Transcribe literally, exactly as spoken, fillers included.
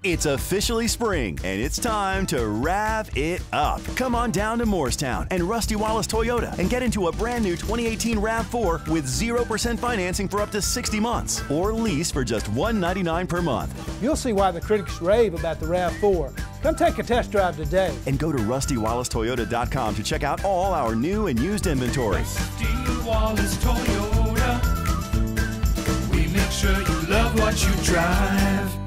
It's officially spring, and it's time to rev it up. Come on down to Morristown and Rusty Wallace Toyota and get into a brand new twenty eighteen RAV four with zero percent financing for up to sixty months or lease for just one ninety-nine per month. You'll see why the critics rave about the RAV four. Come take a test drive today. And go to rusty wallace toyota dot com to check out all our new and used inventory. Rusty Wallace Toyota. We make sure you love what you drive.